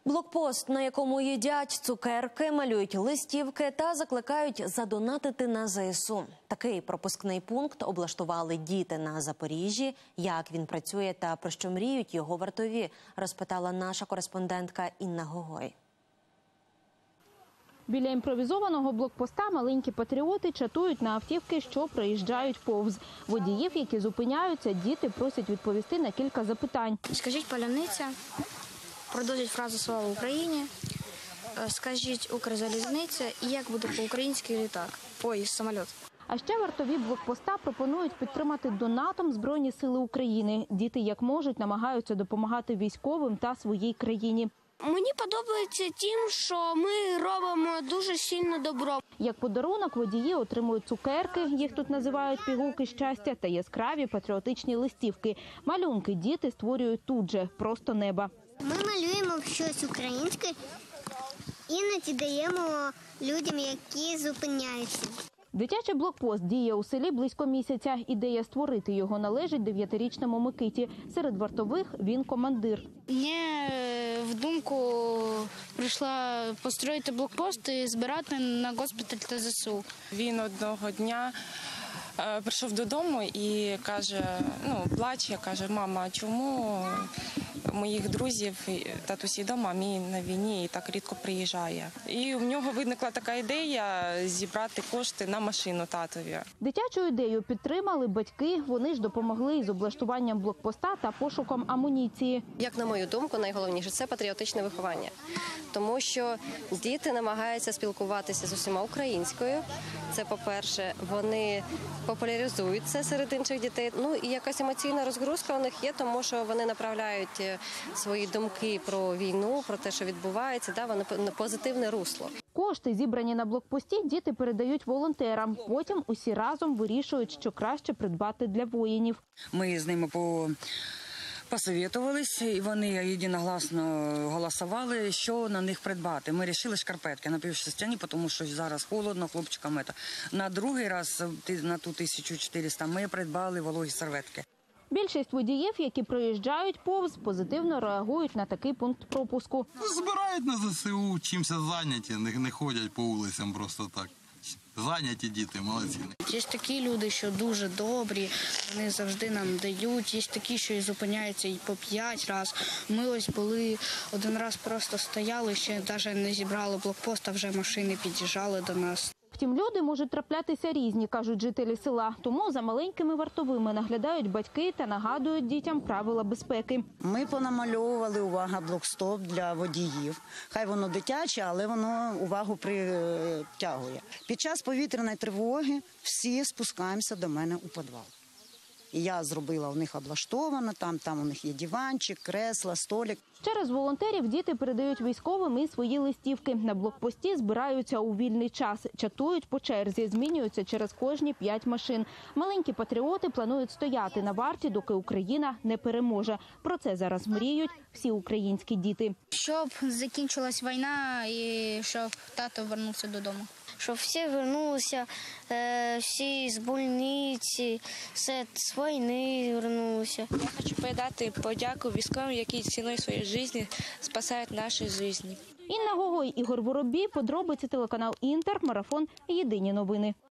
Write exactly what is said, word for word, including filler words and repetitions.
Блокпост, на якому їдять цукерки, малюють листівки та закликають задонатити на зе ес у. Такий пропускний пункт облаштували діти на Запоріжжі. Як він працює та про що мріють його вартові, розпитала наша кореспондентка Інна Гогой. Біля імпровізованого блокпоста маленькі патріоти чатують на автівки, що проїжджають повз. Водіїв, які зупиняються, діти просять відповісти на кілька запитань. Скажіть «Паляниця», продовжіть фразу «Слава Україні», скажіть «Укрзалізниця» і як буде по-українськи літак, поїзд, самоліт. А ще вартові блокпоста пропонують підтримати донатом Збройні сили України. Діти, як можуть, намагаються допомагати військовим та своїй країні. Мені подобається тим, що ми робимо дуже сильно добро. Як подарунок водії отримують цукерки, їх тут називають пігулки щастя, та яскраві патріотичні листівки. Малюнки діти створюють тут же, просто неба. Ми малюємо щось українське, іноді даємо людям, які зупиняються. Дитячий блокпост діє у селі близько місяця. Ідея створити його належить дев'ятирічному Микиті. Серед вартових він командир. Мені в думку прийшла построїти блокпост і збирати на госпіталь та зе ес у. Він одного дня прийшов додому і каже, ну, плаче, каже: мама, а чому моїх друзів, татусі вдома, а мій на війні і так рідко приїжджає. І в нього виникла така ідея зібрати кошти на машину татові. Дитячу ідею підтримали батьки, вони ж допомогли із облаштуванням блокпоста та пошуком амуніції. Як на мою думку, найголовніше – це патріотичне виховання. Тому що діти намагаються спілкуватися з усіма українською. Це, по-перше, вони популяризують це серед інших дітей. Ну і якась емоційна розгрузка у них є, тому що вони направляють свої думки про війну, про те, що відбувається, да, вони на позитивне русло. Кошти, зібрані на блокпості, діти передають волонтерам. Потім усі разом вирішують, що краще придбати для воїнів. Ми з ними по... посовітувалися, і вони єдиногласно голосували, що на них придбати. Ми вирішили шкарпетки напівшерстяні, тому що зараз холодно, хлопчикам. На другий раз, на ту тисячу чотириста, ми придбали вологі серветки. Більшість водіїв, які проїжджають повз, позитивно реагують на такий пункт пропуску. Збирають на зе ес у, чимся зайняті, не ходять по вулицям просто так. Зайняті діти, молодці. Є такі люди, що дуже добрі, вони завжди нам дають. Є такі, що і зупиняються і по п'ять разів. Ми ось були, один раз просто стояли, ще навіть не зібрали блокпост, а вже машини під'їжджали до нас. Втім, люди можуть траплятися різні, кажуть жителі села. Тому за маленькими вартовими наглядають батьки та нагадують дітям правила безпеки. Ми понамальовували, увага, блокстоп для водіїв. Хай воно дитяче, але воно увагу притягує. Під час повітряної тривоги всі спускаємося до мене у підвал. І я зробила у них облаштовано, там, там у них є диванчик, кресла, столик. Через волонтерів діти передають військовим і свої листівки. На блокпості збираються у вільний час, чатують по черзі, змінюються через кожні п'ять машин. Маленькі патріоти планують стояти на варті, доки Україна не переможе. Про це зараз мріють всі українські діти. Щоб закінчилась війна і щоб тато повернувся додому. Щоб всі повернулися, всі з больниці, все з війни повернулися. Я хочу передати подяку військовим, які ціною своєї життя спасають наші життя. Інна Гогой, Ігор Воробій, подробиці, телеканал Інтер, марафон «Єдині новини».